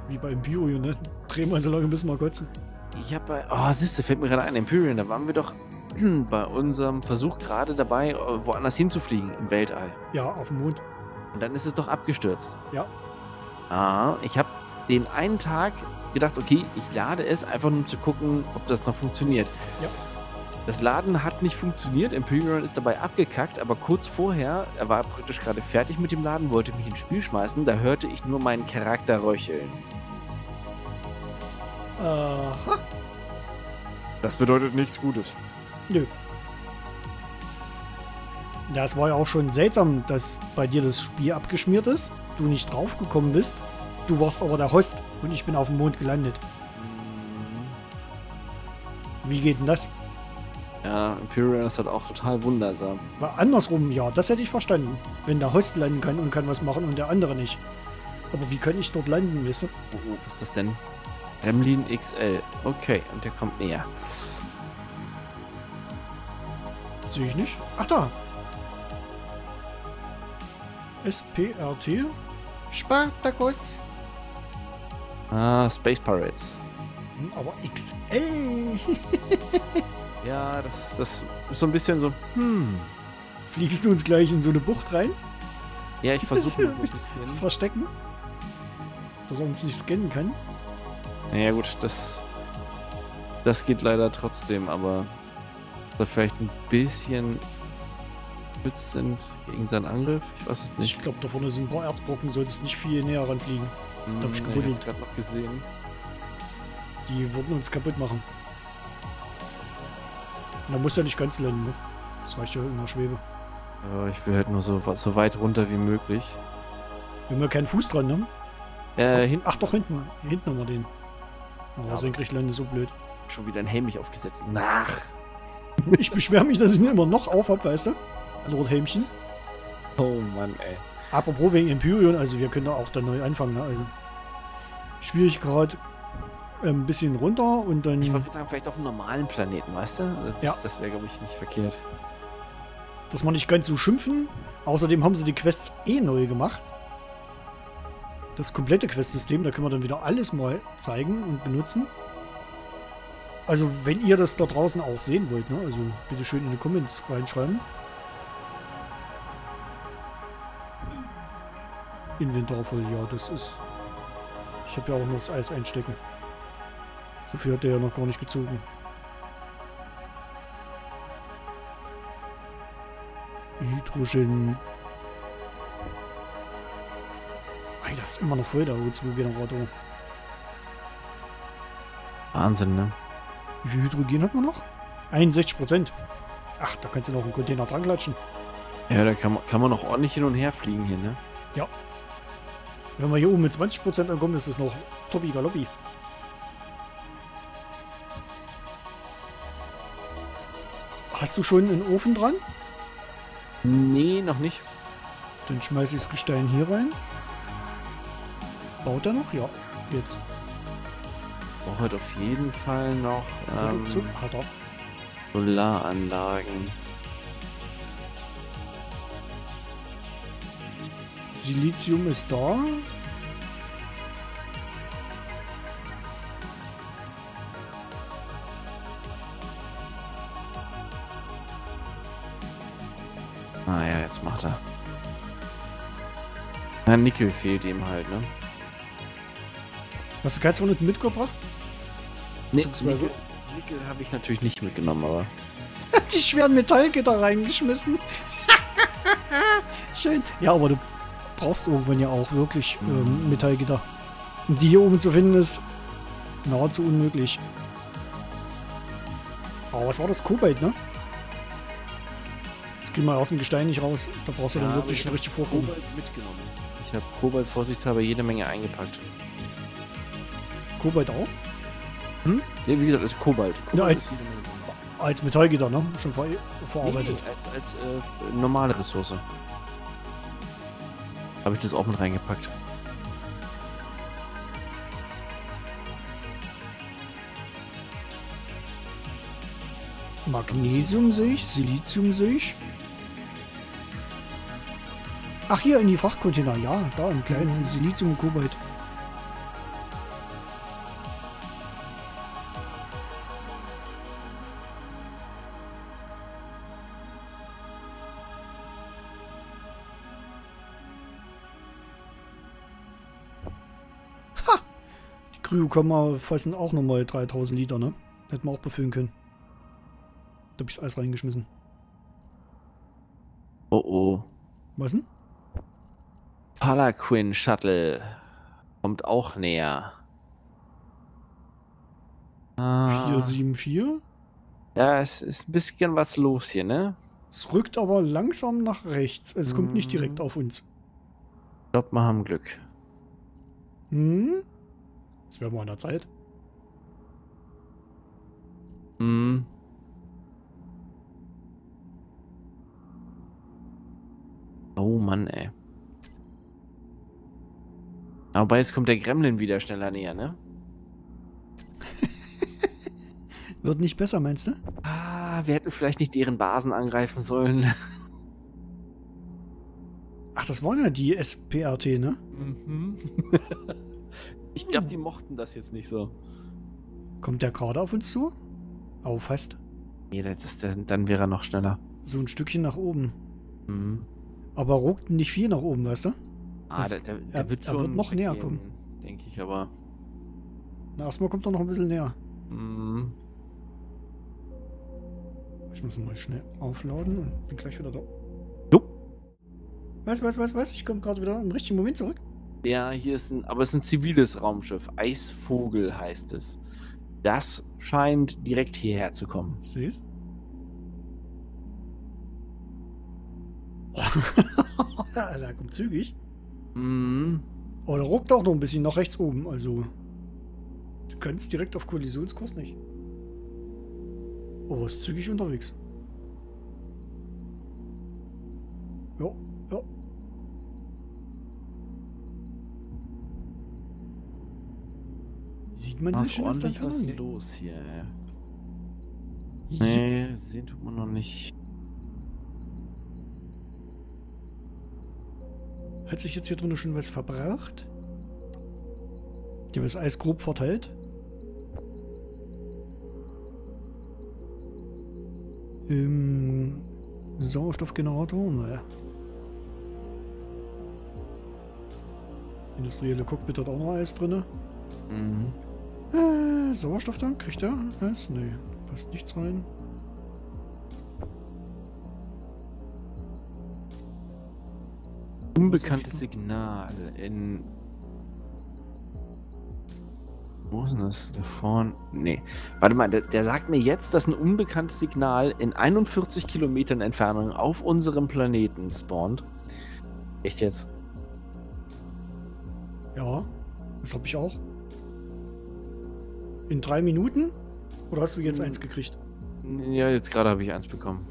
Wie bei Empyrean, ne? Drehen wir so lange, bis wir kotzen. Ich habe bei... Oh, siehste, fällt mir gerade ein, Empyrean, da waren wir doch bei unserem Versuch gerade dabei, woanders hinzufliegen, im Weltall. Ja, auf dem Mond. Und dann ist es doch abgestürzt. Ja. Ah, ich habe den einen Tag gedacht, okay, ich lade es, einfach nur um zu gucken, ob das noch funktioniert. Ja. Das Laden hat nicht funktioniert, Empyrean ist dabei abgekackt, aber kurz vorher, er war praktisch gerade fertig mit dem Laden, wollte mich ins Spiel schmeißen, da hörte ich nur meinen Charakter röcheln. Aha. Das bedeutet nichts Gutes. Nö. Ja, es war ja auch schon seltsam, dass bei dir das Spiel abgeschmiert ist, du nicht draufgekommen bist, du warst aber der Host und ich bin auf dem Mond gelandet. Wie geht denn das? Ja, Empyrean ist halt auch total wundersam. War andersrum, ja, das hätte ich verstanden. Wenn der Host landen kann und kann was machen und der andere nicht. Aber wie kann ich dort landen, weißt du? Oh, was ist das denn? Gremlin XL. Okay, und der kommt näher. Sehe ich nicht. Ach da. SPRT. Spartacus. Ah, Space Pirates. Aber XL. Ja, das ist so ein bisschen so, Fliegst du uns gleich in so eine Bucht rein? Ja, ich versuche so ein bisschen. Verstecken? Dass er uns nicht scannen kann? Naja gut, das geht leider trotzdem, aber da vielleicht ein bisschen geschützt sind gegen seinen Angriff. Ich weiß es nicht. Ich glaube, da vorne sind ein paar Erzbrocken, solltest nicht viel näher ranfliegen. Da hab ich Nee, gebuddelt. hab's gerade noch gesehen. Die würden uns kaputt machen. Und da muss ja nicht ganz landen, ne? Das reicht ja in der Schwebe. Aber ich will halt nur so weit runter wie möglich. Wir haben ja keinen Fuß dran, ne? Hinten Ach doch, hinten. Hinten haben wir den. Aber Ja, senkrecht landen ist so blöd. schon wieder ein Helm nicht aufgesetzt. Nach! Ich beschwere mich, dass ich ihn immer noch aufhab, weißt du? Lord Helmchen. Oh Mann, ey. Apropos wegen Empyrean, also wir können da auch dann neu anfangen, ne? Also Schwierigkeit ein bisschen runter und dann... Ich wollte gerade sagen, vielleicht auf einem normalen Planeten, weißt du? Ja. Das wäre, glaube ich, nicht verkehrt. Dass wir nicht ganz so schimpfen. Außerdem haben sie die Quests eh neu gemacht. Das komplette Questsystem, da können wir dann wieder alles mal zeigen und benutzen. Also wenn ihr das da draußen auch sehen wollt, ne? Also bitte schön in die Comments reinschreiben. Inventar voll, ja, das ist... Ich habe ja auch noch das Eis einstecken. So viel hat der ja noch gar nicht gezogen. Hydrogen. Alter, ist immer noch voll der O2-Generator. Wahnsinn, ne? Wie viel Hydrogen hat man noch? 61%. Ach, da kannst du noch einen Container dran klatschen. Ja, da kann man noch ordentlich hin und her fliegen hier, ne? Ja. Wenn wir hier oben mit 20% ankommen, ist das noch Toppi Galoppi. Hast du schon einen Ofen dran? Nee, noch nicht. Dann schmeiße ich das Gestein hier rein. Baut er noch? Ja. Jetzt. Brauche heute auf jeden Fall noch Hat er. Solaranlagen. Silizium ist da. Ah ja, jetzt macht er. Ja, Nickel fehlt ihm halt, ne? Hast du keins von unten mitgebracht? Nee, Beziehungsweise- Nickel habe ich natürlich nicht mitgenommen, aber... Die schweren Metallgitter reingeschmissen. Schön. Ja, aber du brauchst irgendwann ja auch wirklich Metallgitter. Und die hier oben zu finden ist nahezu unmöglich. Aber was war das? Kobalt, ne? Jetzt gehen wir aus dem Gestein nicht raus. Da brauchst du dann wirklich schon richtig vorkommen. Kobalt mitgenommen. Ich habe Kobalt vorsichtshalber jede Menge eingepackt. Kobalt auch? Hm? Ja, wie gesagt, ist Kobalt. Ja, Kobalt ist jede Menge drin. Als Metallgitter, ne? Schon verarbeitet. Nee, als normale Ressource. Habe ich das auch mit reingepackt. Magnesium sehe ich, Silizium sehe ich. Ach, hier in die Frachtcontainer. Ja, da im kleinen Silizium und Kobalt. Kryokammer fassen auch nochmal 3000 Liter, ne? Hätten wir auch befüllen können. Da hab ich das Eis reingeschmissen. Oh oh. Was denn? Palaquin Shuttle kommt auch näher. 474. Ja, es ist ein bisschen was los hier, ne? Es rückt aber langsam nach rechts. Es kommt nicht direkt auf uns. Ich glaube, wir haben Glück. Hm? Das wäre mal an der Zeit. Hm. Oh Mann, ey. Aber jetzt kommt der Gremlin wieder schneller näher, ne? Wird nicht besser, meinst du? Ah, wir hätten vielleicht nicht deren Basen angreifen sollen. Ach, das waren ja die SPRT, ne? Mhm. Ich glaube, die mochten das jetzt nicht so. Kommt der gerade auf uns zu? Auf, fast. Nee, dann wäre er noch schneller. So ein Stückchen nach oben. Mhm. Aber ruckt nicht viel nach oben, weißt du? Ah, Das- der wird schon er wird noch näher gehen, kommen. denke ich, aber. Na, erstmal kommt er noch ein bisschen näher. Mhm. Ich muss mal schnell aufladen und bin gleich wieder da. Jo. Was? Ich komme gerade wieder im richtigen Moment zurück. Ja, hier ist aber es ist ein ziviles Raumschiff. Eisvogel heißt es. Das scheint direkt hierher zu kommen. Ich sehe es. Da kommt zügig. Mhm. Oh, der ruckt auch noch ein bisschen nach rechts oben. Also, du kannst direkt auf Kollisionskurs nicht. Oh, ist zügig unterwegs. Ja. Sieht man Da sich ist schon aus der ordentlich was Entfernung? los hier, ey. Ja. Nee, sehen tut man noch nicht. Hat sich jetzt hier drin schon was verbraucht? Die haben das Eis grob verteilt. Sauerstoffgenerator? Naja. Industrielle Cockpit hat auch noch Eis drin. Mhm. Sauerstofftank, kriegt er Eis? Nee, passt nichts rein. Unbekanntes Signal in. Wo ist denn das? Da vorne? Nee. Warte mal, der sagt mir jetzt, dass ein unbekanntes Signal in 41 Kilometern Entfernung auf unserem Planeten spawnt. Echt jetzt? Ja, das habe ich auch. In 3 Minuten? Oder hast du jetzt eins gekriegt? Ja, jetzt gerade habe ich eins bekommen.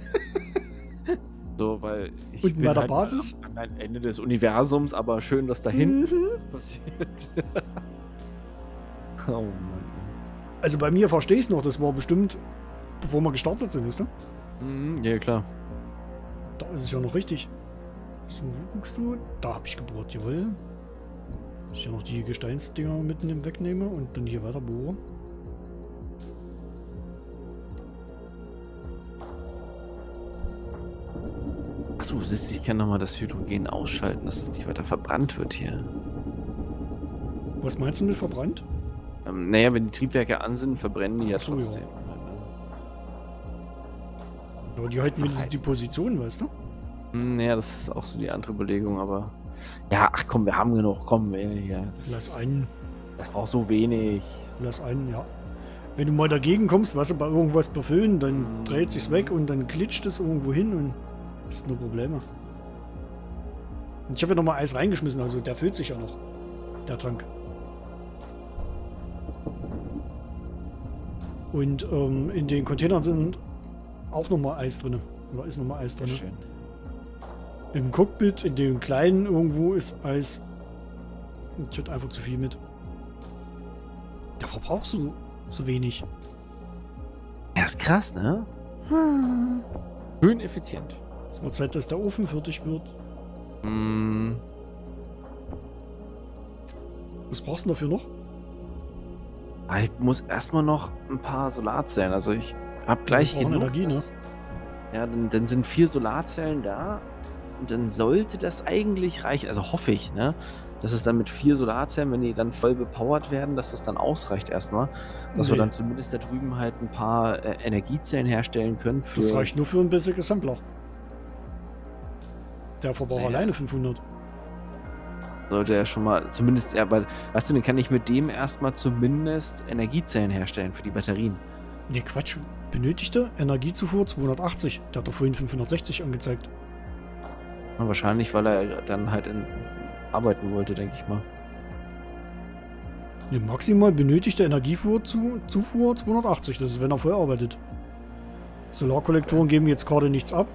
So, weil ich Und bin bei der halt Basis? am anderen Ende des Universums, aber schön, dass da hinten passiert. Oh Mann. Also bei mir verstehe ich es noch, das war bestimmt, bevor wir gestartet sind, wisst ihr? Mhm, ja, klar. Da ist es ja noch richtig. So, wo guckst du? Da habe ich gebohrt, jawohl. Ich hier noch die Gesteinsdinger mitten wegnehme und dann hier weiter bohre. Achso, siehst du, ich kann nochmal das Hydrogen ausschalten, dass es nicht weiter verbrannt wird hier. Was meinst du mit verbrannt? Naja, wenn die Triebwerke an sind, verbrennen die ja Ach so, ja. trotzdem. Ja, die halten wenigstens die Position, weißt du? Naja, das ist auch so die andere Überlegung, aber. Ja, ach komm, wir haben genug, komm, ja. Lass einen, Das braucht so wenig. ja. Wenn du mal dagegen kommst, was bei irgendwas befüllen, dann dreht sich's weg und dann glitscht es irgendwo hin und ist nur Probleme. Und ich habe ja nochmal Eis reingeschmissen, also der füllt sich ja noch, der Tank. Und in den Containern sind auch nochmal Eis drin. Oder ist nochmal Eis drin. Schön. Im Cockpit, in dem kleinen irgendwo ist Eis. Und ich hatte einfach zu viel mit. Da verbrauchst du so wenig. Ja, ist krass, ne? Schön effizient. Es wird Zeit, dass der Ofen fertig wird. Mm, Was brauchst du dafür noch? ich muss erstmal noch ein paar Solarzellen. Also ich habe gleich Wir brauchen genug. Energie, ne? Ja, dann sind 4 Solarzellen da. Und dann sollte das eigentlich reichen. Also hoffe ich, ne? dass es dann mit 4 Solarzellen, wenn die dann voll bepowert werden, dass das dann ausreicht erstmal. Dass wir Nee. dann zumindest da drüben halt ein paar Energiezellen herstellen können für... Das reicht nur für ein bisschen Assembler. Der verbraucht Naja. alleine 500. Sollte er schon mal, zumindest, ja, weil, weißt du, dann kann ich mit dem erstmal zumindest Energiezellen herstellen für die Batterien. Nee, Quatsch. Benötigte Energiezufuhr 280. Der hat doch vorhin 560 angezeigt. Ja, wahrscheinlich, weil er dann halt arbeiten wollte, denke ich mal. Nee, maximal benötigte Zufuhr 280. Das ist, wenn er voll arbeitet. Solarkollektoren geben jetzt gerade nichts ab.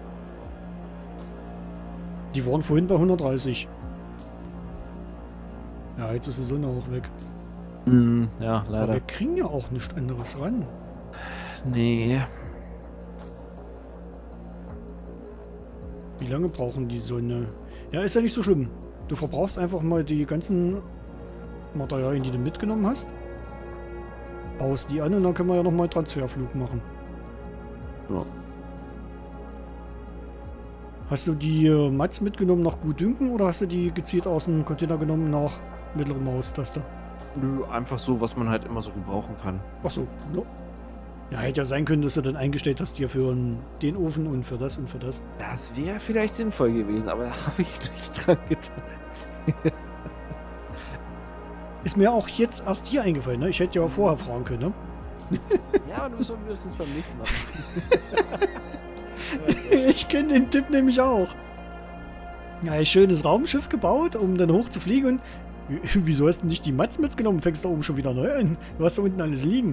Die waren vorhin bei 130. Ja, jetzt ist die Sonne auch weg. Ja, Aber leider. wir kriegen ja auch nichts anderes ran. Nee. Wie lange brauchen die Sonne? Ja, ist ja nicht so schlimm. Du verbrauchst einfach mal die ganzen Materialien, die du mitgenommen hast. Baust die an und dann können wir ja nochmal Transferflug machen. Ja. Hast du die Mats mitgenommen nach Gutdünken oder hast du die gezielt aus dem Container genommen nach mittlere Maustaste? Nö, einfach so, was man halt immer so gebrauchen kann. Achso, no. Ja, hätte ja sein können, dass du dann eingestellt hast hier für den Ofen und für das und für das. Das wäre vielleicht sinnvoll gewesen, aber da habe ich nicht dran gedacht. Ist mir auch jetzt erst hier eingefallen, ne? Ich hätte ja auch vorher fragen können, ne? Ja, aber du musst es beim nächsten Mal machen. Ich kenne den Tipp nämlich auch. Ja, ein schönes Raumschiff gebaut, um dann hoch zu fliegen und wieso hast du nicht die Mats mitgenommen? Fängst da oben schon wieder neu an? Du hast da unten alles liegen.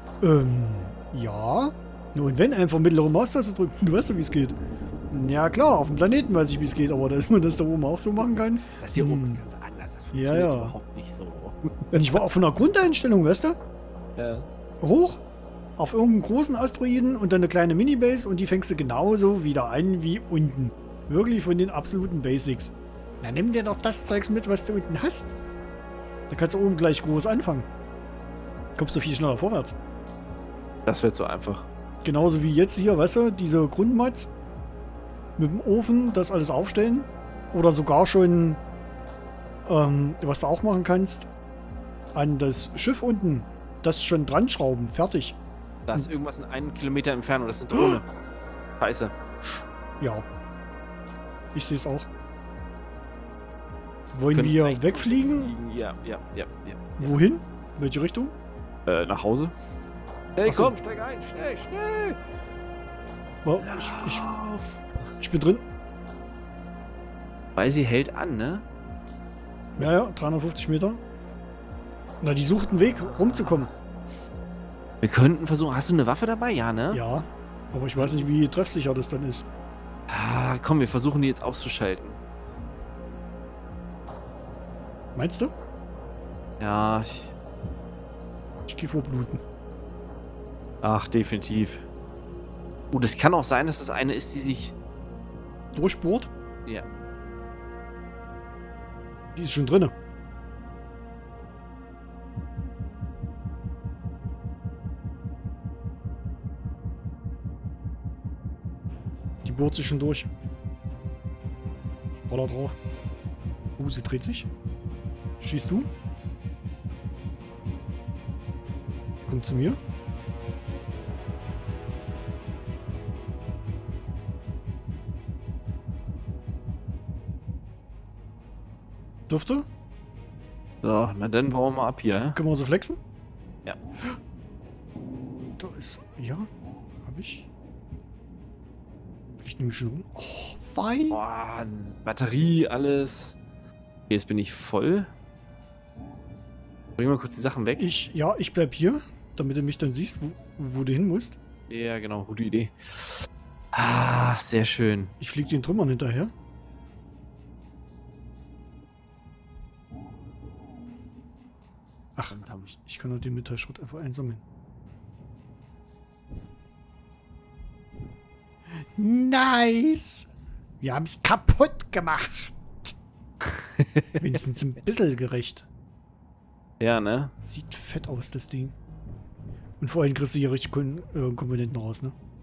Ja. Nur und wenn, einfach mittlere Maustaste drücken. Du weißt doch, wie es geht. Ja klar, auf dem Planeten weiß ich, wie es geht, aber dass man das da oben auch so machen kann. Das hier oben ist ganz anders. Das funktioniert Ja. überhaupt nicht so. Und ich war auch von der Grundeinstellung, weißt du? Ja. Hoch auf irgendeinen großen Asteroiden und dann eine kleine Minibase und die fängst du genauso wieder an wie unten. Wirklich von den absoluten Basics. Na, nimm dir doch das Zeugs mit, was du unten hast. Da kannst du oben gleich groß anfangen. Kommst du viel schneller vorwärts. Das wird so einfach. Genauso wie jetzt hier, weißt du, diese Grundmats mit dem Ofen, das alles aufstellen. Oder sogar schon, was du auch machen kannst, an das Schiff unten, das schon dran schrauben. Fertig. Da ist irgendwas in 1 Kilometer Entfernung. Das ist eine Drohne. Scheiße. Ja. Ich sehe es auch. Wollen Können wir vielleicht wegfliegen? Ja. Wohin? Welche Richtung? Nach Hause. Hey, Ach so. komm, steig ein. Schnell, schnell. Oh, ich bin drin. Weil sie hält an, ne? Ja, ja, 350 Meter. Na, die sucht einen Weg, rumzukommen. Wir könnten versuchen. Hast du eine Waffe dabei? Ja, ne? Ja, aber ich weiß nicht, wie treffsicher das dann ist. Ah, komm, wir versuchen die jetzt auszuschalten. Meinst du? Ja, Ich gehe vorbluten. ach, definitiv. Oh, das kann auch sein, dass das eine ist, die sich... Durchbohrt? Ja. Die ist schon drinne. Die bohrt sich schon durch. Spoiler drauf. Sie dreht sich. Schießt du? Kommt zu mir. Dürfte? So, na dann bauen wir mal ab hier. Können wir so flexen? Ja. Da ist... Ja, habe ich. Ich nehme schon rum. Oh, fein. Boah, Batterie, alles. Okay, jetzt bin ich voll. Bring mal kurz die Sachen weg. Ich bleib hier, damit du mich dann siehst, wo du hin musst. Ja, genau, gute Idee. Ah, sehr schön. Ich fliege den Trümmern hinterher. Ach, ich kann nur den Metallschrott einfach einsammeln. Nice! Wir haben es kaputt gemacht. Wenigstens ein bisschen gerecht. Ja, ne? Sieht fett aus, das Ding. Und vor allem kriegst du hier richtig Komponenten raus, ne?